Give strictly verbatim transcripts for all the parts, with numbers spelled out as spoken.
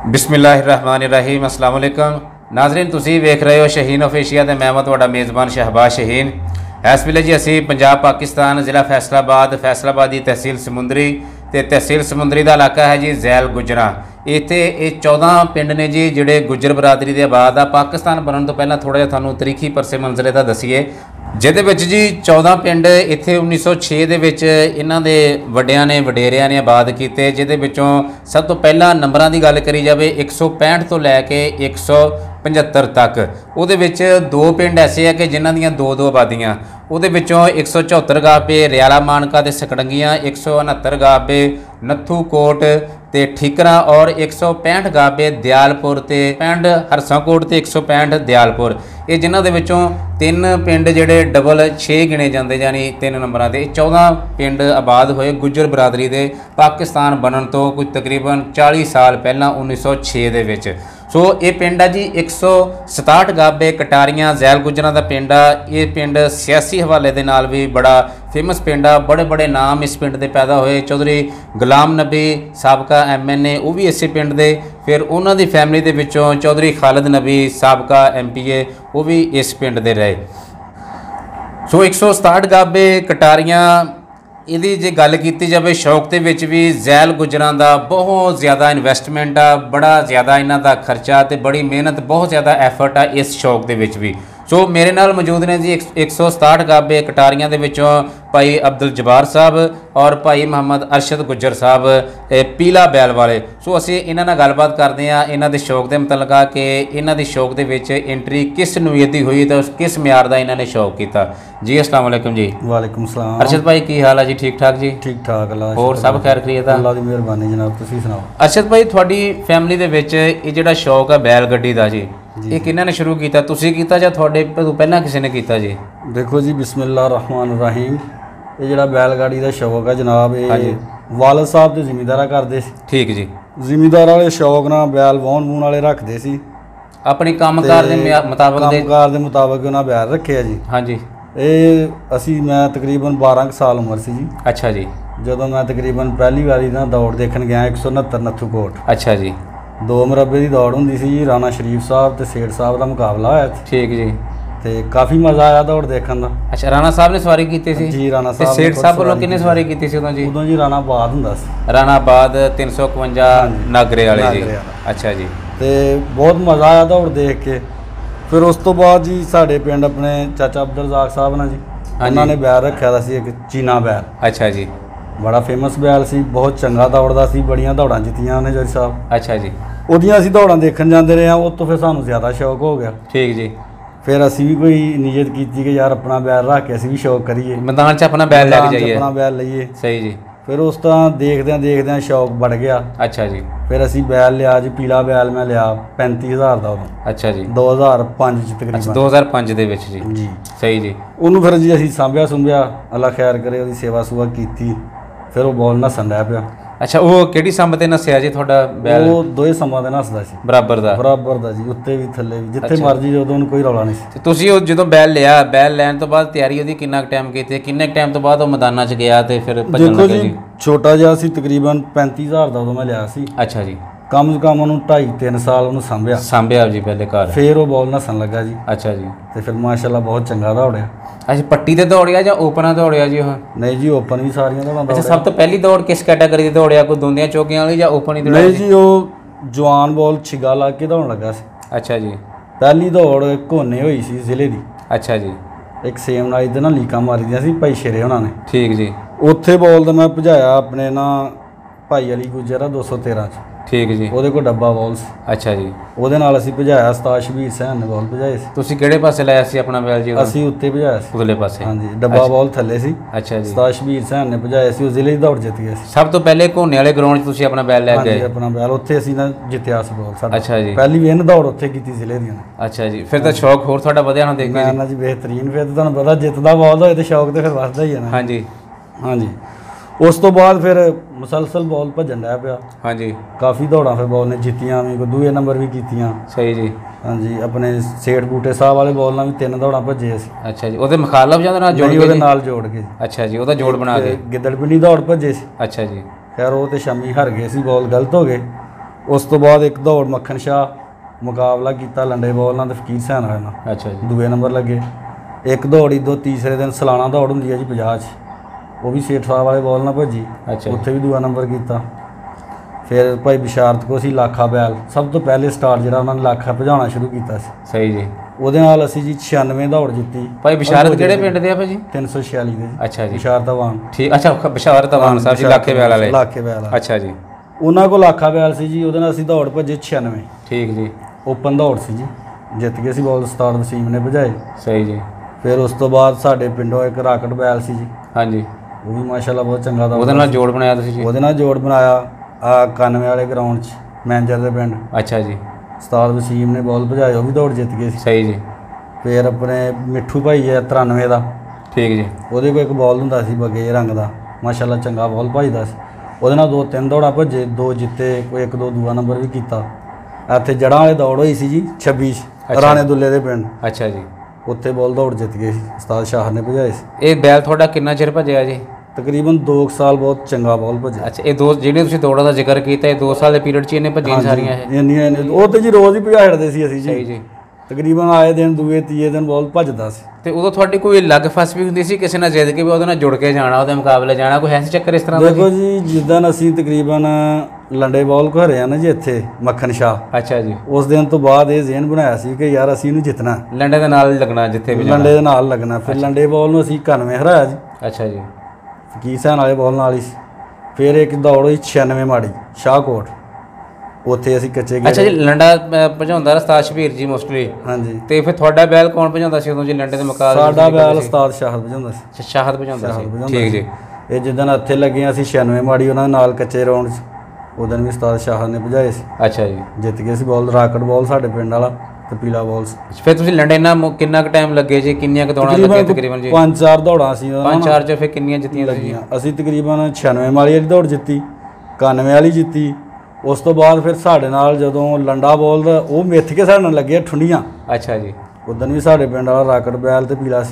बिस्मिल्लाहिर्रहमानिर्रहीम अस्सलाम वालेकुम नाज़रीन, तुसी वेख रहे हो शहीन ऑफिशियल ते मैं तुहाडा मेज़बान शहबाज शहीन। इस वेले जी असी पंजाब पाकिस्तान ज़िला फैसलाबाद फैसलाबाद की तहसील समुंदरी ते तहसील समुंदरी का इलाका है जी झैल गुजरा। इत्थे ये चौदह पिंड ने जी जिहड़े गुजर बरादरी के बाद आ पाकिस्तान बनने तो पहला थोड़ा जिहा तुहानूं तरीखी परसे मंजरे दा दसीए, जिहदे विच जी चौदह पिंड इत्थे उन्नीस सौ छे दे विच इन्हां दे वड्डियां ने वडेरियां ने आबाद कीते, जिहदे विचों सब तो पहला नंबरां दी गल करी जाए एक सौ पैंठ तो लैके एक सौ पचहत्तर तक। उहदे विच दो पिंड ऐसे है कि जिन्हां दियां दो दो आबादियां, उहदे विचों एक सौ चौहत्तर गाबे रियाला मानका ते सकड़ंगियां, एक सौ उनहत्तर गाबे नत्थू कोट ते ठीकरा और एक सौ पैंठ गाबे दयालपुर ते पिंड हरसाकोट ते एक सौ पैंठ दयालपुर। ये जिन्हां दे विचों तीन पिंड जिहड़े डबल छे गिने जाते, यानी तीन नंबरां ते चौदह पिंड आबाद होए गुजर बरादरी दे पाकिस्तान बनन तो कुछ तकरीबन चाली साल पहला उन्नीस सौ छे दे विच। सो ये पिंड है जी एक सौ सताहठ गाबे कटारियां झैल गुजरां दा पिंड आ। ये पिंड सियासी हवाले दे नाल भी बड़ा फेमस पिंड आ, बड़े बड़े नाम इस पिंड दे पैदा होए। चौधरी गुलाम नबी साबका एम एन ए वो भी इस पिंड दे, फिर उन्हां दी फैमिली दे विचों चौधरी खालिद नबी साबका एम पी ए वो भी इस पिंड दे रहे। सो एक सौ सताहठ गाबे कटारियां इहदी जे गल कीती जाए शौक दे विच भी झैल गुजरां दा बहुत ज़्यादा इन्वेस्टमेंट आ, बड़ा ज़्यादा इन्हां दा खर्चा ते बड़ी मेहनत बहुत ज़्यादा एफर्ट आ इस शौक दे विच भी। सो मेरे नाल मौजूद ने जी एक सौ सताहठ गाबे कटारियां दे विचों भाई अब्दुल जब्बार साहब और भाई मोहम्मद अरशद गुज्जर साहब पीला बैल वाले। सो असीं इन्हां नाल गलबात करदे हां इन्हां दे शौक दे मुतलका कि इन्हां दी शौक दे विच एंट्री किस नुयती हुई तो किस म्यार दा इन्हां ने शौक कीता। जी अस्सलाम वालेकुम जी। वालेकुम सलाम। अरशद भाई की हाल है जी? ठीक ठाक जी? ठीक ठाक अल्लाह और सब खैर खैरियत? अल्लाह दी मेहरबानी जनाब, तुसीं सुनाओ। अरशद भाई तुहाडी फैमिली दे विच ये जिहड़ा शौक है बैल गड्डी दा जी, ये किन्हां ने शुरू कीता? तुसीं कीता जां तुहाडे तो पहलां किसी ने कीता जी? देखो जी बिस्मिल्लाह रहमान रहीम, ये जिहड़ा बैलगाड़ी का शौक है जनाब, ये वालद साहब ते जिमींदारा करदे सी। ठीक जी। जिमींदार वाले शौक नाल बैल वाहन वूहन वाले रखदे सी, अपनी कामकार दे मुताबिक कामकार दे मुताबिक उन्हां बैल रखे जी। हाँ जी। ये असी मैं तकरीबन बारह साल उम्र सी जी। अच्छा जी। जदों मैं तकरीबन पहली वारी ना दौड़ देखण गया एक सौ उनहत्तर नत्थू कोट। अच्छा जी। दो मुरब्बे की दौड़ हुंदी सी जी, राणा शरीफ साहब ते सेठ साहब का मुकाबला होया। ठीक जी। ते काफ़ी मज़ा आया दौड़ देखण दा। अच्छा, राणा साहब ने सवारी की थी जी? राणा साहब सेठ साहब वालों किन्ने सवारी की सी उदों जी? उदों जी राणा आबाद हुंदा सी। राणा आबाद तीन सौ इकवंजा नागरे वाले जी। अच्छा जी। ते बहुत मज़ा आया दौड़ देख के। फिर उस तो बाद जी साडे पिंड अपने चाचा अब्दुल रज़ाक साहब ने जी, उन्होंने बैल रखा था सी एक चीना बैल। अच्छा जी। बड़ा फेमस बैल सी, बहुत चंगा दौड़दा सी, बड़ियां दौड़ां जित्तियां उन्हें जज साहब। अच्छा जी। उहदियां असीं दौड़ां देखण जांदे रहे, उस तो फिर सानूं ज़्यादा शौक हो गया। ठीक जी। फिर असीं भी कोई नीयत की कि यार अपना बैल रख के असीं भी शौक करिए, मैदान च अपना बैल लैके जाइए, अपना बैल लईए। सही जी। फिर उस तरह देखदे देखदे शौक बढ़ गया। अच्छा जी। फिर असीं बैल लिया जी, पीला बैल मैं लिया पैंती हज़ार का उदों। अच्छा जी। दो हज़ार पंज च तकरीबन। दो हज़ार पंज दे विच जी। जी सही जी। उन्होंने फिर जी असीं सांभिया सुंभिया, अल्लाह खैर करे, उसकी सेवा सुवा की, फिर वो बॉल नसन लग पिया। अच्छा, वो किहड़ी संभ ते नस्सिया जी तुहाडा बैल? वो दोए संभां ते नसदा सी, बराबर दा बराबर दा जी, उत्ते भी थल्ले भी, जिथे मर्जी उदों कोई रौला नहीं सी। तुसीं ਉਹ ਜਦੋਂ बैल लिया, बैल लैण तो बाद तैयारी ਉਹਦੀ किन्ना टाइम कीती, किन्ने टाइम तो बाद ਉਹ मैदानां 'ਚ ਗਿਆ ਤੇ ਫਿਰ ਭੱਜਣ ਲੱਗਾ ਜੀ? छोटा जिहा सी, तकरीबन पैंती हज़ार ਦਾ ਉਦੋਂ मैं लिया सी। अच्छा जी। कम से कम ਉਹਨੂੰ ढाई तीन साल ਉਹਨੂੰ ਸੰਭਿਆ ਸੰਭਿਆ ਜੀ ਪਹਿਲੇ ਘਰ। फिर ਉਹ ਬॉल ਨਸਣ ਲੱਗਾ ਜੀ। अच्छा जी। ਤੇ ਫਿਰ ਮਾਸ਼ਾਅੱਲਾ ਬਹੁਤ ਚੰਗਾ ਦੌੜਿਆ। अच्छा, पट्टी ते दौड़िया ਜਾਂ ਓਪਨਾਂ ਦੌੜਿਆ ਜੀ ਉਹ? नहीं जी, ओपन भी सारियां दौड़ां दौड़िया। अच्छा, सब तो पहली दौड़ किस कैटेगरी ਦੀ ਦੌੜਿਆ, ਕੋਈ ਦੁੰਦੀਆਂ ਚੌਕੀਆਂ ਵਾਲੀ ਜਾਂ ਓਪਨ ਹੀ ਦੌੜਿਆ? नहीं जी, ਉਹ ਜਵਾਨ ਬॉल ਛਿਗਾ ਲਾ ਕੇ ਦੌੜਨ ਲੱਗਾ ਸੀ। अच्छा जी। ਪਹਿਲੀ ਦੌੜ ਘੋਨੇ ਹੋਈ ਸੀ ਜ਼ਿਲ੍ਹੇ ਦੀ। अच्छा जी। ਇੱਕ ਸੇਮ ਨਾਈਟ ਦੇ ਨਾਲ ਲੀਕਾਂ ਮਾਰੀ ਦੀਆਂ ਸੀ ਭਾਈ ਸ਼ੇਰੇ ਹੋਣਾ ਨੇ। ਠੀਕ ਜੀ। ਉੱਥੇ ਬॉल ਤਾਂ ਮੈਂ ਭਜਾਇਆ ਆਪਣੇ ਨਾ ਭਾਈ ਅਲੀ ਗੁੱਜਰ ਆ ਦੋ ਸੌ ਤੇਰਾਂ 'ਚ। ਠੀਕ ਜੀ। ਉਹਦੇ ਕੋਲ ਡੱਬਾ ਬॉल ਸੀ। ਅੱਛਾ ਜੀ। ਉਹਦੇ ਨਾਲ ਅਸੀਂ ਭਜਾਇਆ, ਉਸਤਾਦ ਸ਼ਬੀਰ ਸੈਨ ਨੇ ਬॉल ਭਜਾਏ ਸੀ। ਤੁਸੀਂ ਕਿਹੜੇ ਪਾਸੇ ਲਾਇਆ ਸੀ ਆਪਣਾ ਬੈਲ ਜੀ? ਅਸੀਂ ਉੱਤੇ ਭਜਾਇਆ ਸੀ, ਉਤਲੇ ਪਾਸੇ। ਹਾਂਜੀ, ਡੱਬਾ ਬॉल ਥੱਲੇ ਸੀ। ਅੱਛਾ ਜੀ। ਉਸਤਾਦ ਸ਼ਬੀਰ ਸੈਨ ਨੇ ਭਜਾਇਆ ਸੀ, ਉਹ ਜ਼ਿਲ੍ਹੇ ਦੀ ਦੌੜ ਜਿੱਤ ਗਿਆ ਸੀ। ਸਭ ਤੋਂ ਪਹਿਲੇ ਘੋਨੇ ਵਾਲੇ ਗਰਾਊਂਡ 'ਚ ਤੁਸੀਂ ਆਪਣਾ ਬੈਲ ਲੈ ਗਏ? ਹਾਂਜੀ, ਆਪਣਾ ਬੈਲ ਉੱਥੇ ਅਸੀਂ ਨਾ ਜਿੱਤਿਆ ਸੀ ਬॉल ਸਾਡਾ। ਅੱਛਾ ਜੀ। ਪਹਿਲੀ ਵਿਨ ਦੌੜ ਉੱਥੇ ਕੀਤੀ ਜ਼ਿਲ੍ਹੇ ਦੀਆਂ ਨੇ। ਅੱਛਾ ਜੀ। ਫਿਰ ਤਾਂ ਸ਼ੌਕ ਹੋਰ ਤੁਹਾਡਾ ਵਧਿਆ ਹੋਣਾ ਦੇਖ ਕੇ? ਮੈਂ ਨਾ ਜੀ ਬਿਹਤਰੀਨ, ਫਿਰ ਤਾਂ ਤੁਹਾਨੂੰ ਪਤਾ ਜਿੱਤਦਾ ਬॉल ਹੋਏ ਤੇ ਸ਼ੌਕ ਤੇ ਫਿਰ ਵੱਧਦਾ ਹੀ ਹੈ ਨਾ। ਹਾਂਜੀ ਹਾਂਜੀ। ਉਸ ਤੋਂ ਬਾਅਦ ਫਿਰ ਮੁਸਲਸਲ ਬॉल ਭੱਜਣ ਲੱਗ ਪਿਆ। ਹਾਂਜੀ। ਕਾਫੀ ਦੌੜਾਂ ਫਿਰ ਬॉल ਨੇ ਜਿੱਤੀਆਂ ਵੀ, ਕੋਈ ਦੂਏ ਨੰਬਰ ਵੀ ਕੀਤੀਆਂ। ਸਹੀ ਜੀ। ਹਾਂਜੀ, ਆਪਣੇ ਸੇਠ ਬੂਟੇ ਸਾਹਿਬ ਵਾਲੇ ਬॉल ਨਾਲ ਵੀ ਤਿੰਨ ਦੌੜਾਂ ਭੱਜੇ ਅਸੀਂ। ਅੱਛਾ ਜੀ। ਉਹਦੇ ਮੁਖਾਲਫ ਜਾਂ ਨਾਲ ਜੋੜ ਕੇ? ਉਹਦੇ ਨਾਲ ਜੋੜ ਕੇ। ਅੱਛਾ ਜੀ, ਉਹਦਾ ਜੋੜ ਬਣਾ ਕੇ। ਗਿੱਦੜਪਿੰਡੀ ਦੌੜ ਭੱਜੇ ਸੀ। ਅੱਛਾ ਜੀ। ਖੈਰ ਉਹ ਤੇ ਸ਼ਾਮੀ ਹਾਰ ਗਏ ਸੀ, ਬॉल ਗਲਤ ਹੋ ਗਏ। उस तो बाद एक दौड़ मक्खन शाह मुकाबला किया लंडे बॉल नाल फकीर सैन वाले नाल। अच्छा जी। दूए नंबर लगे। एक दौड़ इदों तीसरे दिन सालाना दौड़ होंदी है जी पचास च, वो भी सेठ साहब वाले बॉल नाल भजी। अच्छा। उत्थे भी दूआ नंबर किया। फिर भाई बिशारत को असीं लाखा बैल सब तो पहले स्टार्ट जिहड़ा उन्होंने लाखा भजाना शुरू किया। सही जी। ਉਹਦੇ ਨਾਲ ਅਸੀਂ ਜੀ छियानवे ਦੌੜ ਜਿੱਤੀ। ਭਾਈ ਬਿਸ਼ਾਰਤ ਕਿਹੜੇ ਪਿੰਡ ਦੇ ਆ ਭਾਜੀ? ਤਿੰਨ ਸੌ ਛਿਆਲੀ ਦੇ। ਅੱਛਾ ਜੀ। ਬਿਸ਼ਾਰਤ ਆਵਾਨ। ਠੀਕ। ਅੱਛਾ ਬਿਸ਼ਾਰਤ ਆਵਾਨ ਸਾਹਿਬ ਜੀ ਲਾਖੇ ਬੈਲ ਵਾਲੇ। ਲਾਖੇ ਬੈਲ। ਅੱਛਾ ਜੀ। ਉਹਨਾਂ ਕੋਲ ਲਾਖਾ ਬੈਲ ਸੀ ਜੀ, ਉਹਦੇ ਨਾਲ ਅਸੀਂ ਦੌੜ ਭੱਜੇ छियानवे। ਠੀਕ ਜੀ। ਓਪਨ ਦੌੜ ਸੀ ਜੀ, ਜਿੱਤ ਗਏ ਸੀ ਬੋਲ ਉਸਤਾਦ ਵਸੀਮ ਨੇ ਭਜਾਏ। ਸਹੀ ਜੀ। ਫਿਰ ਉਸ ਤੋਂ ਬਾਅਦ ਸਾਡੇ ਪਿੰਡੋਂ ਇੱਕ ਰਾਕਟ ਬੈਲ ਸੀ ਜੀ। ਹਾਂਜੀ। ਉਹ ਵੀ ਮਾਸ਼ਾਅੱਲਾ ਬਹੁਤ ਚੰਗਾ ਦੌੜ। ਉਹਦੇ ਨਾਲ ਜੋੜ ਬਣਾਇਆ ਤੁਸੀਂ ਜੀ? ਉਹਦੇ ਨਾਲ ਜੋੜ ਬਣਾਇਆ ਆ ਇਕਾਨਵੇਂ ਵਾਲੇ ਗਰਾਊਂਡ 'ਚ ਮੈਨੇਜਰ ਦੇ ਪਿੰਡ। ਅੱਛਾ ਜੀ। ਉਸਤਾਦ ਵਸੀਮ ਨੇ ਬੋਲ ਭਜਾਏ, ਉਹ ਵੀ ਦੌੜ ਜਿੱਤ ਗਏ ਸੀ। ਸਹੀ ਜੀ। ਫਿਰ ਆਪਣੇ ਮਿੱਠੂ ਭਾਈ ਹੈ ਤਰਾਨਵੇਂ ਦਾ। ਠੀਕ ਜੀ। ਉਹਦੇ ਕੋਲ ਇੱਕ ਬੋਲ ਹੁੰਦਾ ਸੀ ਬਗੇ ਰੰਗ ਦਾ, ਮਾਸ਼ਾਅੱਲਾ ਚੰਗਾ ਬੋਲ ਭਜਦਾ ਸੀ। ਉਹਦੇ ਨਾਲ ਦੋ ਤਿੰਨ ਦੌੜਾਂ ਭੱਜੇ, ਦੋ ਜਿੱਤੇ, ਕੋਈ ਇੱਕ ਦੋ ਦੂਆ ਨੰਬਰ ਵੀ ਕੀਤਾ। ਇੱਥੇ ਜੜ੍ਹਾਂ ਵਾਲੇ ਦੌੜ ਹੋਈ ਸੀ ਜੀ ਛੱਬੀ ਰਾਣੇ ਦੁੱਲੇ ਦੇ ਪਿੰਡ। ਅੱਛਾ ਜੀ। ਉੱਥੇ ਬੋਲ ਦੌੜ ਜਿੱਤ ਗਏ ਸੀ, ਉਸਤਾਦ ਸ਼ਾਹਰ ਨੇ ਭਜਾਏ ਸੀ। ਇਹ ਬੈਲ ਤੁਹਾਡਾ ਕਿੰਨਾ ਚਿਰ ਭੱਜਿਆ ਜੀ? ਤਕਰੀਬਨ ਦੋ ਸਾਲ ਬਹੁਤ ਚੰਗਾ ਬੋਲ ਭੱਜਿਆ। ਅੱਛਾ। ਇਹ ਦੋ ਜਿਹੜੇ ਤੁਸੀਂ ਦੌੜਾਂ ਦਾ ਜ਼ਿਕਰ ਕੀਤਾ, ਇਹ ਦੋ ਸਾਲ ਦੇ ਪੀਰੀਅਡ 'ਚ ਇਹਨੇ ਭੱਜੀਆਂ ਸਾਰੀਆਂ? ਇਹ ਇੰਨੀਆਂ ਉਹ ਤਾਂ ਜੀ ਰੋਜ਼ ਹੀ ਭਜਾ ਛੱਡਦੇ ਸੀ ਅਸੀਂ ਜੀ। ਸਹੀ ਜੀ। ਤਕਰੀਬਨ ਆਏ ਦਿਨ ਦੂਏ ਤੀਏ ਦਿਨ ਬੋਲ ਭੱਜਦਾ ਸੀ। ਤੇ ਉਦੋਂ ਤੁਹਾਡੀ ਕੋਈ ਅਲੱਗ ਫਸ ਵੀ ਹੁੰਦੀ ਸੀ ਕਿਸੇ ਨਾਲ ਜਿੱਦ ਕੇ ਵੀ ਉਹਦੇ ਨਾਲ ਜੁੜ ਕੇ ਜਾਣਾ, ਉਹਦੇ ਮੁਕਾਬਲੇ ਜਾਣਾ, ਕੋਈ ਐਸੀ ਚੱਕਰ ਇਸ ਤਰ੍ਹਾਂ ਦਾ? ਦੇਖੋ ਜੀ, ਜਿੱਦਾਂ ਅਸੀਂ ਤਕਰੀਬਨ ਲੰਡੇ ਬੋਲ ਕੋ ਹਰੇ ਆ ਨਾ ਜੀ ਇੱਥੇ ਮੱਖਣ ਸ਼ਾਹ। ਅੱਛਾ ਜੀ। ਉਸ ਦਿਨ ਤੋਂ ਬਾਅਦ ਇਹ ਜ਼ੇਨ ਬਣਾਇਆ ਸੀ ਕਿ ਯਾਰ ਅਸੀਂ ਇਹਨੂੰ ਜਿੱਤਣਾ, ਲੰਡੇ ਦੇ ਨਾਲ ਲੱਗਣਾ, ਜਿੱਥੇ ਵੀ ਲੰਡੇ ਦੇ ਨਾਲ ਲੱਗਣਾ। ਫਿਰ ਲੰਡੇ ਬੋਲ ਨੂੰ ਅਸੀਂ ਇਕਾਨਵੇਂ ਹਰਾਇਆ ਜੀ। ਅੱਛਾ ਜੀ। ਫਕੀਰ ਸੈਨ ਵਾਲੇ ਬੋਲ ਨਾਲ ਹੀ। ਫਿਰ ਇੱਕ ਦੌੜ ਹੋਈ छियानवे ਮਾੜੀ ਸ਼ਾਹਕੋਟ, ਉੱਥੇ ਅਸੀਂ ਕੱਚੇ ਗਏ। ਅੱਛਾ ਜੀ। ਲੰਡਾ ਭਜਾਉਂਦਾ ਉਸਤਾਦ ਸ਼ਬੀਰ ਜੀ ਮੋਸਟਲੀ? ਹਾਂਜੀ। ਤੇ ਫਿਰ ਤੁਹਾਡਾ ਬੈਲ ਕੌਣ ਭਜਾਉਂਦਾ ਸੀ ਉਦੋਂ ਜੀ ਲੰਡੇ ਦੇ ਮੁਕਾਬਲੇ? ਸਾਡਾ ਬੈਲ ਉਸਤਾਦ ਸ਼ਾਹਦ ਭਜਾਉਂਦਾ ਸੀ। ਅੱਛਾ, ਸ਼ਾਹਦ ਭਜਾਉਂਦਾ ਸੀ। ਠੀਕ ਜੀ। ਇਹ ਜਿੱਦਣ ਇੱਥੇ ਲੱਗੇ ਅਸੀਂ छियानवे ਮਾੜੀ ਉਹਨਾਂ ਨਾਲ ਕੱਚੇ ਰੌਂਡ 'ਚ, ਉਦੋਂ ਵੀ ਉਸਤਾਦ ਸ਼ਾਹਦ ਨੇ ਭਜਾਏ ਸੀ। ਅੱਛਾ ਜੀ। ਜਿੱਤ ਗਏ ਸੀ ਬੋਲ ਰਾਕਟ ਬੋਲ ਸਾਡੇ ਪਿੰਡ ਵਾਲਾ ਤੇ ਪੀਲਾ ਬੋਲ ਸੀ। ਫਿਰ ਤੁਸੀਂ ਲੰਡੇ ਨਾਲ ਕਿੰਨਾ ਕੁ ਟਾਈਮ ਲੱਗੇ ਜੀ? ਕਿੰਨੀਆਂ ਕੁ ਦੌੜਾਂ ਲੱਗੀਆਂ ਤਕਰੀਬਨ ਜੀ? ਪੰਜ ਚਾਰ ਦੌੜਾਂ ਸੀ। ਪੰਜ ਚਾਰ 'ਚ ਫਿਰ ਕਿੰਨੀਆਂ ਜਿੱਤੀਆਂ ਲੱਗੀਆਂ? ਅਸੀਂ ਤਕਰੀਬਨ छियानवे ਵਾਲੀ ਦੌੜ ਜਿੱਤੀ, ਇਕਾਨਵੇਂ ਵਾਲੀ ਜਿੱਤੀ। ਉਸ ਤੋਂ ਬਾਅਦ ਫਿਰ ਸਾਡੇ ਨਾਲ ਜਦੋਂ ਲੰਡਾ ਬੋਲ ਦਾ ਉਹ ਮਿੱਥ ਕੇ ਸਾਡੇ ਨਾਲ ਲੱਗੇ ਠੁੰਡੀਆਂ। ਅੱਛਾ ਜੀ। ਉਦੋਂ ਵੀ ਸਾਡੇ ਪਿੰਡ ਵਾਲਾ ਰਾਕਟ ਬੈਲ ਤੇ ਪੀਲਾ ਸੀ,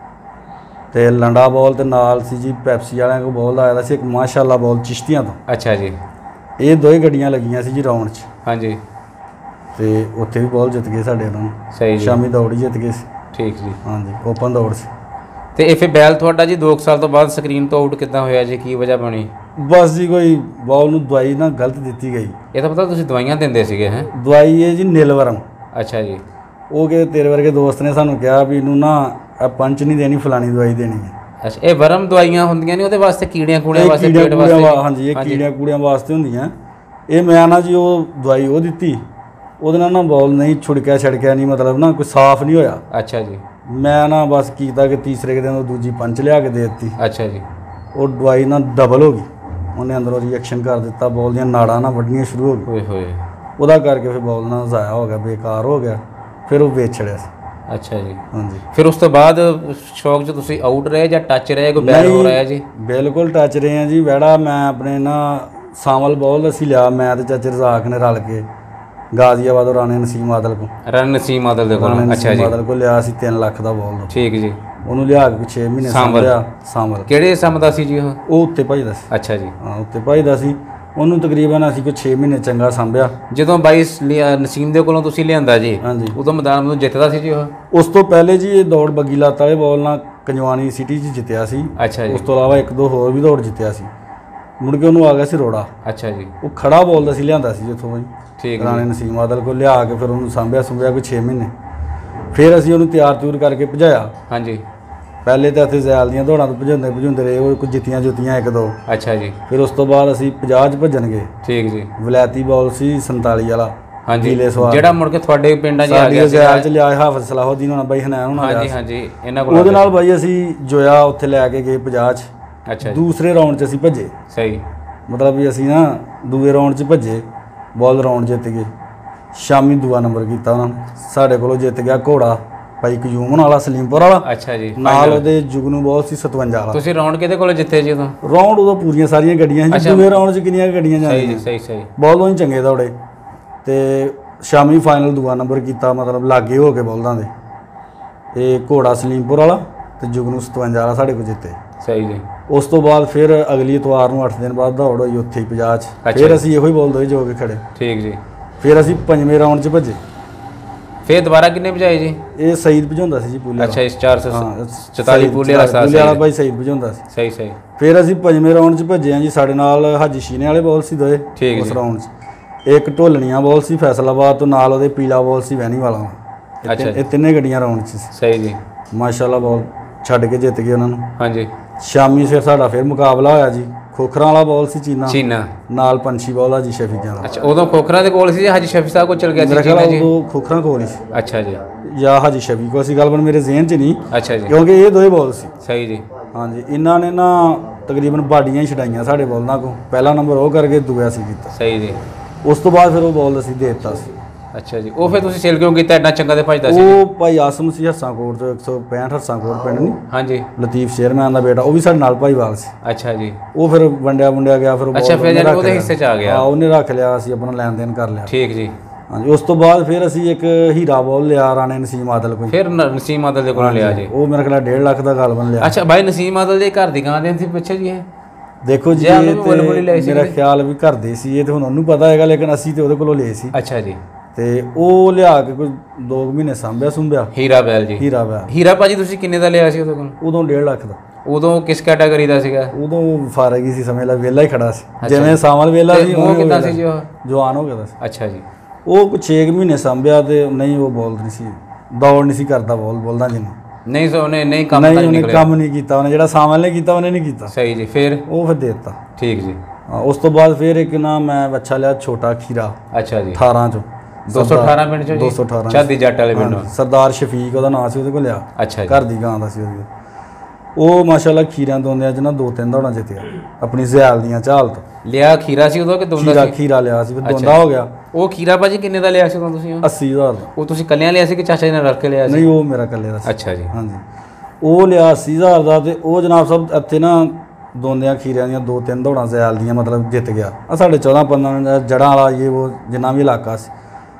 ਤੇ ਲੰਡਾ ਬੋਲ ਤੇ ਨਾਲ ਸੀ ਜੀ ਪੈਪਸੀ ਵਾਲਿਆਂ ਕੋਲ ਬੋਲ ਆਇਆ ਸੀ ਇੱਕ ਮਾਸ਼ਾਅੱਲਾ ਬੋਲ ਚਿਸ਼ਤੀਆਂ ਤੋਂ। ਅੱਛਾ ਜੀ। ਇਹ ਦੋਵੇਂ ਗੱਡੀਆਂ ਲੱਗੀਆਂ ਸੀ ਜੀ ਰਾਉਂਡ 'ਚ। ਹਾਂਜੀ। ਤੇ ਉੱਥੇ ਵੀ ਬੋਲ ਜਿੱਤ ਗਏ ਸਾਡੇ ਉਹਨਾਂ ਨੂੰ। ਸਹੀ। ਸ਼ਾਮੀ ਦੌੜ ਹੀ ਜਿੱਤ ਗਏ ਸੀ। ਠੀਕ ਜੀ। ਹਾਂਜੀ, ਓਪਨ ਦੌੜ ਸੀ। ਤੇ ਇਹ ਫਿਰ ਬੈਲ ਤੁਹਾਡਾ ਜੀ ਦੋ ਸਾਲ ਤੋਂ ਬਾਅਦ ਸਕਰੀਨ ਤੋਂ ਆਊਟ ਕਿੱਦਾਂ ਹੋਇਆ ਜੀ? ਕੀ ਵਜ੍ਹਾ ਬਣੀ? ਬਸ ਜੀ ਕੋਈ ਬੋਲ ਨੂੰ ਦਵਾਈ ਨਾ ਗਲਤ ਦਿੱਤੀ ਗਈ। ਇਹ ਤਾਂ ਪਤਾ ਤੁਸੀਂ ਦਵਾਈਆਂ ਦਿੰਦੇ ਸੀਗੇ? ਹੈ ਦਵਾਈ ਹੈ ਜੀ ਨੀਲਵਰਮ। ਅੱਛਾ ਜੀ। ਉਹ ਕਿ ਤੇਰੇ ਵਰਗੇ ਦੋਸਤ ਨੇ ਸਾਨੂੰ ਕਿਹਾ ਵੀ ਇਹਨੂੰ ਨਾ ਪੰਚ ਨਹੀਂ ਦੇਣੀ, ਫਲਾਣੀ ਦਵਾਈ ਦੇਣੀ ਹੈ। ਅੱਛਾ। ਇਹ ਵਰਮ ਦਵਾਈਆਂ ਹੁੰਦੀਆਂ ਨੇ ਉਹਦੇ ਵਾਸਤੇ, ਕੀੜੀਆਂ ਕੂੜਿਆਂ ਵਾਸਤੇ, ਪੇਟ ਵਾਸਤੇ? ਹਾਂਜੀ, ਇਹ ਕੀੜੀਆਂ ਕੂੜਿਆਂ ਵਾਸਤੇ ਹੁੰਦੀਆਂ। ਇਹ ਮੈਂ ਨਾ ਜੀ ਉਹ ਦਵਾਈ ਉਹ ਦਿੱਤੀ, ਉਹਦੇ ਨਾਲ ਨਾ ਬੋਲ ਨਹੀਂ ਛੁੜਕਿਆ ਛੜਕਿਆ ਨਹੀਂ, ਮਤਲਬ ਨਾ ਕੋਈ ਸਾਫ਼ ਨਹੀਂ ਹੋਇਆ। ਅੱਛਾ ਜੀ। ਮੈਂ ਨਾ ਬਸ ਕੀਤਾ ਕਿ ਤੀਸਰੇ ਦਿਨ ਉਹ ਦੂਜੀ ਪੰਚ ਲਿਆ ਕੇ ਦੇ ਦਿੱਤੀ। ਅੱਛਾ ਜੀ। ਉਹ ਦਵਾਈ ਨਾ ਡਬਲ ਹੋ ਗਈ, ਉਹਨੇ ਅੰਦਰੋਂ ਰਿਐਕਸ਼ਨ ਕਰ ਦਿੱਤਾ, ਬੋਲ ਦੀਆਂ ਨਾੜਾਂ ਨਾ ਵੱਢਣੀਆਂ ਸ਼ੁਰੂ ਹੋ ਗਈਆਂ। ਹੋਏ ਉਹਦਾ ਕਰਕੇ ਫਿਰ ਬੋਲ ਨਾ ਜ਼ਾਇਆ ਹੋ ਗਿਆ, ਬੇਕਾਰ ਹੋ ਗਿਆ, ਫਿਰ ਉਹ ਵੇਚ ਛੜਿਆ ਸੀ। ਅੱਛਾ ਜੀ। ਹਾਂਜੀ। ਫਿਰ ਉਸ ਤੋਂ ਬਾਅਦ ਸ਼ੌਕ 'ਚ ਤੁਸੀਂ ਆਊਟ ਰਹੇ ਜਾਂ ਟੱਚ ਰਹੇ, ਕੋਈ ਬੈਲ ਹੋ ਰਿਹਾ ਜੀ? ਬਿਲਕੁਲ ਟੱਚ ਰਹੇ ਆ ਜੀ। ਵੈੜਾ ਮੈਂ ਆਪਣੇ ਨਾ ਸਾਵਲ ਬੋਲ ਅਸੀਂ ਲਿਆ, ਮੈਂ ਤੇ ਚਾਚੇ ਰਜ਼ਾਕ ਨੇ ਰਲ ਕੇ ਗਾਜ਼ੀਆਬਾਦ ਰਾਣੇ ਨਸੀਮ ਆਦਲ ਕੋ। ਰਾਣੇ ਨਸੀਮ ਆਦਲ ਦੇ ਕੋਲ? ਅੱਛਾ ਜੀ। ਆਦਲ ਕੋ ਲਿਆ ਸੀ ਤਿੰਨ ਲੱਖ ਦਾ ਬੋਲ ਦਾ। ਠੀਕ ਜੀ। ਉਹਨੂੰ ਲਿਆ ਕੇ ਛੇ ਮਹੀਨੇ ਸਾਂਭਿਆ। ਸਾਂਭਲ ਕਿਹੜੇ ਸਮ ਦਾ ਸੀ ਜੀ ਉਹ? ਉਹ ਉੱਤੇ ਭਜਦਾ ਸੀ। ਅੱਛਾ ਜੀ। ਹਾਂ, ਉੱਤੇ ਭਜਦਾ ਸੀ। ਉਹਨੂੰ ਤਕਰੀਬਨ ਅਸੀਂ ਕੋਈ ਛੇ ਮਹੀਨੇ ਚੰਗਾ ਸਾਂਭਿਆ। ਜਦੋਂ ਬਾਈ ਨਸੀਮ ਦੇ ਕੋਲੋਂ ਤੁਸੀਂ ਲਿਆਂਦਾ ਜੀ? ਹਾਂਜੀ। ਉਦੋਂ ਮੈਦਾਨ ਨੂੰ ਜਿੱਤਦਾ ਸੀ ਜੀ ਉਹ? ਉਸ ਤੋਂ ਪਹਿਲੇ ਜੀ ਇਹ ਦੌੜ ਬੱਗੀ ਲੱਤ ਵਾਲੇ ਬੋਲ ਨਾਲ ਕੰਜਵਾਨੀ ਸਿਟੀ 'ਚ ਜਿੱਤਿਆ ਸੀ। ਅੱਛਾ ਜੀ। ਉਸ ਤੋਂ ਇਲਾਵਾ ਇੱਕ ਦੋ ਹੋਰ ਵੀ ਦੌੜ ਜਿੱਤਿਆ ਸੀ। ਮੁੜ ਕੇ ਉਹਨੂੰ ਆ ਗਿਆ ਸੀ ਰੋੜਾ। ਅੱਛਾ ਜੀ। ਉਹ ਖੜਾ ਬੋਲਦਾ ਸੀ, ਲਿਆਂਦਾ ਸੀ ਜਿੱਥੋਂ ਜੀ। ਠੀਕ। ਰਾਣੇ ਨਸੀਮ ਆਦਲ ਕੋਲ ਲਿਆ ਕੇ ਫਿਰ ਉਹਨੂੰ ਸਾਂਭਿਆ ਸੁੰਭਿਆ ਕੋਈ ਛੇ ਮਹੀਨੇ। ਫਿਰ ਅਸੀਂ ਉਹਨੂੰ ਤਿਆਰ ਤਿਊਰ ਕਰਕੇ ਭਜਾਇਆ। ਹਾਂਜੀ। ਪਹਿਲੇ ਤਾਂ ਇੱਥੇ ਜ਼ੈਲ ਦੀਆਂ ਦੌੜਾਂ ਤੋਂ ਭਜਾਉਂਦੇ ਭਜਾਉਂਦੇ ਰਹੇ, ਉਹ ਕੁਝ ਜਿੱਤੀਆਂ ਜੁੱਤੀਆਂ ਇੱਕ ਦੋ। ਅੱਛਾ ਜੀ। ਫਿਰ ਉਸ ਤੋਂ ਬਾਅਦ ਅਸੀਂ ਪੰਜਾਹ 'ਚ ਭੱਜਣ ਗਏ। ਠੀਕ ਜੀ। ਵਲੈਤੀ ਬੋਲ ਸੀ ਸੰਤਾਲੀ ਵਾਲਾ। ਹਾਂਜੀ। ਜਿਹੜਾ ਮੁੜ ਕੇ ਤੁਹਾਡੇ ਪਿੰਡਾਂ 'ਚ ਆ ਗਿਆ ਸੀ? ਜ਼ੈਲ 'ਚ ਲਿਆ ਹਾਫਿਜ਼ ਸਲਾਹੁਦੀਨ ਹੋਣਾ, ਬਾਈ ਹਨੈਨ ਹੋਣਾ। ਹਾਂਜੀ ਹਾਂਜੀ। ਇਹਨਾਂ ਕੋਲ ਉਹਦੇ ਨਾਲ ਬਾਈ ਅਸੀਂ ਜੋਇਆ ਉੱਥੇ ਲੈ ਕੇ ਗਏ ਪੰਜਾਹ 'ਚ। ਅੱਛਾ। ਦੂਸਰੇ ਰਾਊਂਡ 'ਚ ਅਸੀਂ ਭੱਜੇ। ਸਹੀ। ਮਤਲਬ ਵੀ ਅਸੀਂ ਨਾ ਦੂਏ ਰਾਊਂਡ 'ਚ ਭੱਜੇ, ਬੋਲ ਰਾਊਂਡ ਜਿੱਤ ਗਏ। ਸ਼ਾਮੀ ਦੂਆ ਨੰਬਰ ਕੀਤਾ ਉਹਨਾਂ ਨੇ। ਸਾਡੇ ਕੋਲੋਂ ਜਿੱਤ ਗਿਆ ਘੋੜਾ ਭਾਈ ਕਯੂਮਨ ਵਾਲਾ ਸਲੀਮਪੁਰ ਵਾਲਾ। ਅੱਛਾ ਜੀ। ਨਾਲ ਉਹਦੇ ਜੁਗਨੂ ਬਹੁਤ ਸੀ ਸਤਵੰਜਾ ਵਾਲਾ। ਤੁਸੀਂ ਰਾਊਂਡ ਕਿਹਦੇ ਕੋਲੋਂ ਜਿੱਤੇ ਜੀ ਉਦੋਂ? ਰਾਊਂਡ ਉਦੋਂ ਪੂਰੀਆਂ ਸਾਰੀਆਂ ਗੱਡੀਆਂ ਸੀ। ਦੂਏ ਰਾਊਂਡ 'ਚ ਕਿੰਨੀਆਂ ਗੱਡੀਆਂ ਜਾਂਦੀਆਂ? ਸਹੀ ਸਹੀ। ਬਹੁਤ ਉਹ ਚੰਗੇ ਦੌੜੇ ਤੇ ਸ਼ਾਮੀ ਫਾਈਨਲ ਦੂਆ ਨੰਬਰ ਕੀਤਾ, ਮਤਲਬ ਲਾਗੇ ਹੋ ਕੇ ਬੋਲਦਾਂ ਦੇ। ਇਹ ਘੋੜਾ ਸਲੀਮਪੁਰ ਵਾਲਾ ਤੇ ਜੁਗਨੂ ਸਤਵੰਜਾ ਵਾਲਾ ਸਾਡੇ ਕੋਲ ਜਿੱਤੇ। ਸਹੀ ਜੀ। ਉਸ ਤੋਂ ਬਾਅਦ ਫਿਰ ਅਗਲੀ ਇਤਵਾਰ ਨੂੰ ਅੱਠ ਦਿਨ ਬਾਅਦ ਦੌੜ ਹੋਈ ਉੱਥੇ ਹੀ ਪੰਜਾਹ 'ਚ। ਫਿਰ ਅਸੀਂ ਇਹੋ ਹੀ ਬੋਲਦੇ ਹੋਏ ਜੋ ਕੇ ਖੜੇ। ਠੀਕ ਜੀ। ਫਿਰ ਅਸੀਂ ਪੰਜਵੇਂ ਰਾਊਂਡ 'ਚ ਭੱਜੇ। ਫਿਰ ਦੁਬਾਰਾ ਕਿੰਨੇ ਭਜਾਏ ਜੀ? ਇਹ ਸਈਦ ਭਜਾਉਂਦਾ ਸੀ ਜੀ ਪੂਲੇ। ਅੱਛਾ ਇਸ ਚਾਰ ਸੌ ਚੁਤਾਲੀ ਪੂਲੇ ਵਾਲਾ ਸਾਥ ਪੂਲੇ ਵਾਲਾ ਬਾਈ ਸਈਦ ਭਜਾਉਂਦਾ ਸੀ। ਸਹੀ ਸਹੀ। ਫਿਰ ਅਸੀਂ ਪੰਜਵੇਂ ਰਾਊਂਡ 'ਚ ਭੱਜੇ ਹਾਂ ਜੀ। ਸਾਡੇ ਨਾਲ ਹਾਜੀ ਸ਼ੀਨੇ ਵਾਲੇ ਬੋਲ ਸੀ ਦੋਏ ਉਸ ਰਾਊਂਡ 'ਚ। ਇੱਕ ਢੋਲਣੀਆਂ ਬੋਲ ਸੀ ਫੈਸਲਾਬਾਦ ਤੋਂ, ਨਾਲ ਉਹਦੇ ਪੀਲਾ ਬੋਲ ਸੀ ਵੈਣੀ ਵਾਲਾ। ਅੱਛਾ ਇਹ ਤਿੰਨੇ ਗੱਡੀਆਂ ਰਾਊਂਡ 'ਚ ਸੀ। ਸਹੀ ਜੀ। ਮਾਸ਼ਾਅੱਲਾ ਬੋਲ ਛੱਡ ਕੇ ਜਿੱਤ ਗਏ ਉਹਨਾਂ ਨੂੰ। ਹਾਂਜੀ। ਸ਼ਾਮੀ ਫਿਰ ਸਾਡਾ ਫਿਰ ਮੁਕਾਬਲਾ ਹੋਇਆ ਜੀ। ਖੋਖਰਾਂ ਵਾਲਾ ਬੋਲ ਸੀ ਚੀਨਾ ਚੀਨਾ ਨਾਲ ਪੰਛੀ ਬੋਲ ਹਾਜੀ ਸ਼ਫੀਕਾਂ ਦਾ। ਅੱਛਾ ਉਦੋਂ ਖੋਖਰਾਂ ਦੇ ਕੋਲ ਸੀ ਜਾਂ ਹਾਜੀ ਸ਼ਫੀ ਸਾਹਿਬ ਕੋਲ ਚਲ ਗਿਆ ਸੀ? ਮੇਰਾ ਖਿਆਲ ਉਦੋਂ ਖੋਖਰਾਂ ਕੋਲ ਹੀ ਸੀ। ਅੱਛਾ ਜੀ। ਜਾਂ ਹਾਜੀ ਸ਼ਫੀ ਕੋਲ ਸੀ, ਗੱਲ ਬਣ ਮੇਰੇ ਜ਼ਿਹਨ 'ਚ ਨਹੀਂ। ਅੱਛਾ ਜੀ। ਕਿਉਂਕਿ ਇਹ ਦੋਏ ਬੋਲ ਸੀ। ਸਹੀ ਜੀ। ਹਾਂਜੀ ਇਹਨਾਂ ਨੇ ਨਾ ਤਕਰੀਬਨ ਬਾਡੀਆਂ ਹੀ ਛਡਾਈਆਂ ਸਾਡੇ ਬੋਲਾਂ ਕੋਲ। ਪਹਿਲਾ ਨੰਬਰ ਉਹ ਕਰਕੇ ਦੂਆ ਸੀ ਕੀਤਾ। ਸਹੀ ਜੀ। ਉਸ ਤੋਂ ਬਾਅਦ ਫਿਰ ਉਹ ਬੋਲ ਅਸੀਂ ਦੇ ਦਿੱਤਾ ਸੀ। ਅੱਛਾ ਜੀ। ਉਹ ਫਿਰ ਤੁਸੀਂ ਸੇਲ ਕਿਉਂ ਕੀਤਾ? ਐਡਾ ਚੰਗਾ ਤੇ ਭਜਦਾ ਸੀ। ਉਹ ਭਾਈ ਆਸਮ ਸੀ ਹਰਸਾਂਕੋਟ ਤੋਂ, ਇੱਕ ਸੌ ਪੈਂਹਠ ਹਰਸਾਂਕੋਟ ਪਿੰਡ ਨਹੀਂ। ਹਾਂਜੀ। ਲਤੀਫ ਸ਼ੇਰਮੈਨ ਦਾ ਬੇਟਾ, ਉਹ ਵੀ ਸਾਡੇ ਨਾਲ ਭਾਈਵਾਲ ਸੀ। ਅੱਛਾ ਜੀ। ਉਹ ਫਿਰ ਵੰਡਿਆ ਵੰਡਿਆ ਗਿਆ। ਫਿਰ ਅੱਛਾ ਫਿਰ ਜਾਨੀ ਉਹਦੇ ਹਿੱਸੇ 'ਚ ਆ ਗਿਆ। ਹਾਂ ਉਹਨੇ ਰੱਖ ਲਿਆ, ਅਸੀਂ ਆਪਣਾ ਲੈਣ ਦੇਣ ਕਰ ਲਿਆ। ਠੀਕ ਜੀ। ਹਾਂਜੀ। ਉਸ ਤੋਂ ਬਾਅਦ ਫਿਰ ਅਸੀਂ ਇੱਕ ਹੀਰਾ ਬੋਲ ਲਿਆ ਰਾਣੇ ਨਸੀਮ ਆਦਲ ਕੋਲ। ਫਿਰ ਨਸੀਮ ਆਦਲ ਦੇ ਕੋਲ ਲਿਆ ਜੀ। ਉਹ ਮੇਰੇ ਖਿਆਲ ਡੇਢ ਲੱਖ ਦਾ ਗੱਲ ਬਣ ਲਿਆ। ਅੱਛਾ ਬਾਈ ਨਸੀਮ ਆਦਲ ਦੇ ਘਰ ਦੀ ਗਾਂ ਦੇ ਸੀ ਪਿੱਛੇ ਜੀ ਇਹ? ਦੇਖੋ ਜੀ ਇਹ ਤੇ ਮੇਰਾ ਖਿਆਲ ਵੀ ਘਰ ਦੇ ਸੀ, ਇਹ ਤੇ ਹੁਣ ਉਹਨੂੰ ਪਤਾ ਹੈਗਾ, ਲੇਕਿਨ ਅਸੀਂ ਤੇ ਉਹਦੇ ਕੋਲੋਂ ਲਏ ਸੀ। ਅੱਛਾ ਜੀ। ਤੇ ਉਹ ਲਿਆ ਕੇ ਕੋਈ ਦੋ ਮਹੀਨੇ ਸਾਂਭਿਆ ਸੁੰਭਿਆ। ਹੀਰਾ ਬੈਲ ਜੀ। ਹੀਰਾ ਬੈਲ। ਹੀਰਾ ਭਾਜੀ ਤੁਸੀਂ ਕਿੰਨੇ ਦਾ ਲਿਆ ਸੀ ਉਹਦੇ ਕੋਲ? ਉਦੋਂ ਡੇਢ ਲੱਖ ਦਾ। ਉਦੋਂ ਕਿਸ ਕੈਟਾਗਰੀ ਦਾ ਸੀਗਾ? ਉਦੋਂ ਫਾਰਗ ਹੀ ਸੀ, ਸਮਝ ਲਾ ਵਿਹਲਾ ਹੀ ਖੜਾ ਸੀ, ਜਿਵੇਂ ਸਾਵਲ ਵਿਹਲਾ ਸੀ। ਉਹ ਕਿੱਦਾਂ ਸੀ ਜੀ? ਉਹ ਜਵਾਨ ਹੋ ਗਿਆ ਸੀ। ਅੱਛਾ ਜੀ। ਉਹ ਕੁਛ ਛੇ ਮਹੀਨੇ ਸਾਂਭਿਆ ਤੇ ਨਹੀਂ ਉਹ ਬੋਲ ਨਹੀਂ ਸੀ, ਦੌੜ ਨਹੀਂ ਸੀ ਕਰਦਾ, ਬੋਲ ਬੋਲਦਾ ਜਿੰਨਾ ਨਹੀਂ ਸੋ ਉਹਨੇ ਨਹੀਂ ਕੰਮ ਨਹੀਂ ਉਹਨੇ ਕੰਮ ਨਹੀਂ ਕੀਤਾ। ਉਹਨੇ ਜਿਹੜਾ ਸਾਵਲ ਨੇ ਕੀਤਾ ਉਹਨੇ ਨਹੀਂ ਕੀਤਾ। ਸਹੀ ਜੀ। ਫਿਰ ਉਹ ਫਿਰ ਦੇ ਦਿੱਤਾ। ਠੀਕ ਜੀ। ਹਾਂ ਉਸ ਤੋਂ ਬਾਅਦ ਫਿਰ ਇੱਕ ਨਾ ਮੈਂ ਬੱਚਾ ਲਿਆ ਛੋਟਾ ਖੀਰਾ। ਅੱਛਾ ਜੀ। ਅਠਾਰਾਂ ਚੋਂ ਦੋ ਸੌ ਅਠਾਰਾਂ ਪਿੰਡ ਚੋਂ ਜੀ? ਦੋ ਸੌ ਅਠਾਰਾਂ ਚਾਦੀ ਜੱਟ ਵਾਲੇ ਪਿੰਡੋਂ। ਸਰਦਾਰ ਸ਼ਫੀਕ ਉਹਦਾ ਨਾਂ ਸੀ, ਉਹਦੇ ਕੋਲ ਲਿਆ। ਅੱਛਾ ਜੀ। ਘਰ ਦੀ ਗਾਂ ਦਾ ਸੀ ਉਹਦੀ। ਉਹ ਮਾਸ਼ਾਅੱਲਾ ਖੀਰਿਆਂ ਦੋਂਦਿਆਂ 'ਚ ਨਾ ਦੋ ਤਿੰਨ ਦੌੜਾਂ ਜਿੱਤਿਆ ਆਪਣੀ ਜ਼ਿਆਲ ਦੀਆਂ ਝਾਲ ਤੋਂ। ਲਿਆ ਖੀਰਾ ਸੀ ਉਦੋਂ ਕਿ ਦੋਂਦਾ ਖੀਰਾ ਸੀ? ਖੀਰਾ ਲਿਆ ਸੀ, ਫਿਰ ਦੋਂਦਾ ਹੋ ਗਿਆ। ਉਹ ਖੀਰਾ ਭਾਜੀ ਕਿੰਨੇ ਦਾ ਲਿਆ ਸੀ ਉਦੋਂ ਤੁਸੀਂ? ਅੱਸੀ ਹਜ਼ਾਰ ਦਾ। ਉਹ ਤੁਸੀਂ ਕੱਲਿਆਂ ਲਿਆ ਸੀ ਕਿ ਚਾਚਾ ਜੀ ਨੇ ਰਲ ਕੇ ਲਿਆ ਸੀ? ਨਹੀਂ ਉਹ ਮੇਰਾ ਇਕੱਲੇ ਦਾ ਸੀ। ਅੱਛਾ ਜੀ। ਹਾਂਜੀ। ਉਹ ਲਿਆ ਅੱਸੀ ਹਜ਼ਾਰ ਦਾ। ਤੇ ਉਹ ਜਨਾਬ ਸਾਹਿਬ ਇੱਥੇ ਨਾ ਦੋਂਦਿਆਂ ਖੀਰਿਆਂ ਦੀਆਂ ਦੋ ਤਿੰਨ ਦੌੜਾਂ ਜ਼ਿਆਲ ਦੀਆਂ ਮਤਲਬ ਜਿੱਤ ਗਿਆ। ਆ ਸਾਡੇ ਚੌਦਾਂ ਪੰਦਰਾਂ ਜੜ੍ਹਾਂ ਵਾਲਾ ਇਹ ਉਹ ਜਿੰਨਾ ਵੀ ਇਲਾਕਾ ਸੀ,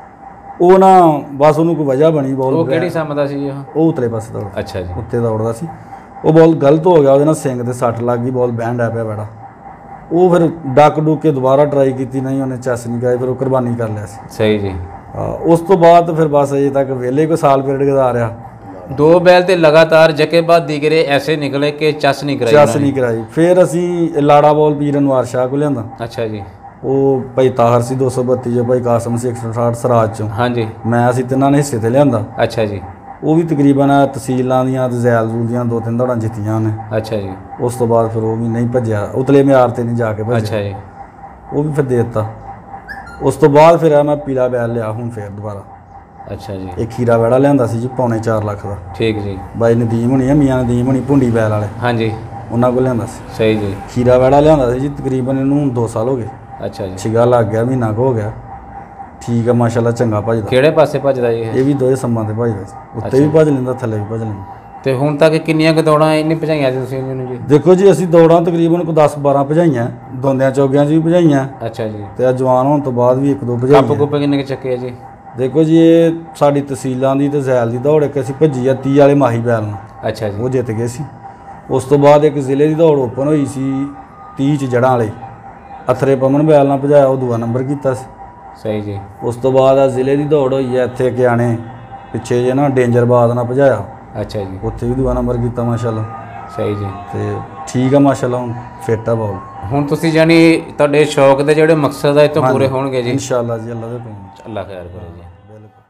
ਉਹ ਨਾ ਬਸ ਉਹਨੂੰ ਕੋਈ ਵਜ੍ਹਾ ਬਣੀ ਬੋਲ। ਉਹ ਕਿਹੜੀ ਸਮਝਦਾ ਸੀ ਉਹ? ਉਹ ਉਤਲੇ ਪਾਸੇ ਦੌੜ। ਅੱਛਾ ਜੀ। ਉੱਤੇ ਦੌੜਦਾ ਸੀ। ਉਹ ਬੋਲ ਗਲਤ ਹੋ ਗਿਆ, ਉਹਦੇ ਨਾਲ ਸਿੰਗ ਤੇ ਸੱਟ ਲੱਗ ਗਈ, ਬੋਲ ਬੈਂਡ ਆ ਪਿਆ ਬੜਾ। ਉਹ ਫਿਰ ਡੱਕ ਡੁੱਕ ਕੇ ਦੁਬਾਰਾ ਟਰਾਈ ਕੀਤੀ, ਨਹੀਂ ਉਹਨੇ ਚੈਸ ਨਹੀਂ ਗਾਈ, ਫਿਰ ਉਹ ਕੁਰਬਾਨੀ ਕਰ ਲਿਆ ਸੀ। ਸਹੀ ਜੀ। ਉਸ ਤੋਂ ਬਾਅਦ ਫਿਰ ਬਸ ਅਜੇ ਤੱਕ ਵਿਹਲੇ ਕੋਈ ਸਾਲ ਪੀਰੀਅਡ ਗੁਜ਼ਾਰਿਆ। ਦੋ ਬੈਲ ਤੇ ਲਗਾਤਾਰ ਜੱਕੇਬਾਦ ਦੀਗਰੇ ਐਸੇ ਨਿਕਲੇ ਕਿ ਚੈਸ ਨਹੀਂ ਕਰਾਈ। ਚੈਸ ਨਹੀਂ ਕਰਾਈ। ਫਿਰ ਅਸੀਂ ਲਾੜਾ ਬੋਲ ਪੀਰ ਅਨਵਾਰ ਸ਼ਾਹ ਕੋਲ ਲਿਆਂਦਾ। ਅੱਛਾ ਜੀ। ਉਹ ਭਾਈ ਤਾਹਰ ਸੀ ਦੋ ਸੌ ਬੱਤੀ ਜੋ, ਭਾਈ ਕਾਸਮ ਸੀ ਇੱਕ ਸੌ ਅਠਾਹਠ ਸਰਾਜ ਚੋਂ। ਹਾਂਜੀ। ਮੈਂ ਅਸੀਂ ਤਿੰਨਾਂ ਨੇ ਹਿੱਸੇ ਤੇ ਲਿਆਂਦਾ। ਅੱਛਾ ਜੀ। ਉਹ ਵੀ ਤਕਰੀਬਨ ਤਹਿਸੀਲਾਂ ਦੀਆਂ ਤੇ ਜ਼ੈਲ ਜ਼ੂਲ ਦੀਆਂ ਦੋ ਤਿੰਨ ਦੌੜਾਂ ਜਿੱਤੀਆਂ ਉਹਨੇ। ਅੱਛਾ ਜੀ। ਉਸ ਤੋਂ ਬਾਅਦ ਫਿਰ ਉਹ ਵੀ ਨਹੀਂ ਭੱਜਿਆ, ਉਤਲੇ ਮਿਆਰ ਤੇ ਨਹੀਂ ਜਾ ਕੇ ਭੱਜਿਆ। ਅੱਛਾ ਜੀ। ਉਹ ਵੀ ਫਿਰ ਦੇ ਦਿੱਤਾ। ਉਸ ਤੋਂ ਬਾਅਦ ਫਿਰ ਮੈਂ ਪੀਲਾ ਬੈਲ ਲਿਆ ਹੁਣ ਫਿਰ ਦੁਬਾਰਾ। ਅੱਛਾ ਜੀ। ਇੱਕ ਖੀਰਾ ਵੈੜਾ ਲਿਆਂਦਾ ਸੀ ਜੀ ਪੌਣੇ ਚਾਰ ਲੱਖ ਦਾ। ਠੀਕ ਜੀ। ਬਾਈ ਨਦੀਮ ਹੋਣੀ ਆ, ਮੀਆਂ ਨਦੀਮ ਹੋਣੀ ਭੁੰਡੀ ਬੈਲ ਵਾਲੇ, ਹਾਂਜੀ, ਉਹਨਾਂ ਕੋਲ ਲਿਆਂਦਾ ਸੀ। ਸਹੀ ਜੀ। ਖੀਰਾ ਵੈੜਾ ਲਿਆਂਦਾ ਸੀ ਜੀ, ਤਕਰੀਬਨ ਇਹਨੂੰ ਦੋ ਸਾਲ ਹੋ ਗਏ। ਅੱਛਾ ਜੀ। ਛਿਗਾ ਲੱਗ ਗਿਆ, ਮਹੀਨਾ ਕੁ ਹੋ ਗਿਆ। ਠੀਕ ਆ ਮਾਸ਼ਾਅੱਲਾ, ਚੰਗਾ ਭੱਜਦਾ। ਕਿਹੜੇ ਪਾਸੇ ਭੱਜਦਾ ਜੀ ਇਹ? ਇਹ ਵੀ ਦੋਏ ਸੰਮਾਂ ਤੇ ਭੱਜਦਾ ਸੀ, ਉੱਤੇ ਵੀ ਭੱਜ ਲੈਂਦਾ, ਥੱਲੇ ਵੀ ਭੱਜ ਲੈਂਦਾ। ਤੇ ਹੁਣ ਤੱਕ ਕਿੰਨੀਆਂ ਕੁ ਦੌੜਾਂ ਇੰਨੀ ਭਜਾਈਆਂ ਜੀ ਤੁਸੀਂ ਇਹਨੂੰ ਜੀ? ਦੇਖੋ ਜੀ, ਅਸੀਂ ਦੌੜਾਂ ਤਕਰੀਬਨ ਕੋਈ ਦਸ ਬਾਰਾਂ ਭਜਾਈਆਂ, ਦੋਂਦਿਆਂ ਚੌਗਿਆਂ 'ਚ ਵੀ ਭਜਾਈਆਂ। ਅੱਛਾ ਜੀ। ਤੇ ਆ ਜਵਾਨ ਹੋਣ ਤੋਂ ਬਾਅਦ ਵੀ ਇੱਕ ਦੋ ਕੱਪ ਭਜਾਈਆਂ। ਕੁੱਪ ਕਿੰਨੇ ਕੁ ਚੱਕੇ ਆ ਜੀ? ਦੇਖੋ ਜੀ, ਇਹ ਸਾਡੀ ਤਹਿਸੀਲਾਂ ਦੀ ਤੇ ਜ਼ੈਲ ਦੀ ਦੌੜ ਇੱਕ ਅਸੀਂ ਭੱਜੀ ਆ ਤੀਹ ਵਾਲੇ ਮਾਹੀ ਬੈਲ ਨਾਲ। ਅੱਛਾ ਜੀ। ਉਹ ਜਿੱਤ ਗਏ ਸੀ। ਉਸ ਤੋਂ ਬਾਅਦ ਇੱਕ ਜ਼ਿਲ੍ਹੇ ਦੀ ਦੌੜ ਓਪਨ ਹੋਈ ਸੀ ਤੀਹ 'ਚ ਜੜ੍ਹਾਂ ਵਾਲੇ, ਅਥਰੇ ਪਮਨ ਬੈਲ ਨਾਲ ਭਜਾਇਆ, ਉਹ ਦੂਆ ਨੰਬਰ ਕੀਤਾ ਸੀ। ਸਹੀ ਜੀ। ਉਸ ਤੋਂ ਬਾਅਦ ਆ ਜ਼ਿਲ੍ਹੇ ਦੀ ਦੌੜ ਹੋਈ ਹੈ ਇੱਥੇ ਕਿਆਣੇ ਪਿੱਛੇ ਜੇ ਨਾ ਡੇਂਜਰਬਾਦ ਨਾਲ ਭਜਾਇਆ। ਅੱਛਾ ਜੀ। ਉੱਥੇ ਵੀ ਦੂਆ ਨੰਬਰ ਕੀਤਾ ਮਾਸ਼ਾਅੱਲਾ। ਸਹੀ ਜੀ। ਤੇ ਠੀਕ ਆ ਮਾਸ਼ਾਅੱਲਾ, ਹੁਣ ਫਿੱਟ ਆ ਬਹੁਤ। ਹੁਣ ਤੁਸੀਂ ਜਾਨੀ ਤੁਹਾਡੇ ਸ਼ੌਕ ਦੇ ਜਿਹੜੇ ਮਕਸਦ ਆ ਇਹ ਤੋਂ ਪੂਰੇ ਹੋਣਗੇ ਜੀ ਇਨਸ਼ਾਅੱਲਾ ਜੀ, ਅੱਲਾ ਦੇ ਹੁਕਮ। ਅੱਲਾ ਖੈਰ ਕਰੇ ਜੀ। ਬਿਲਕੁਲ।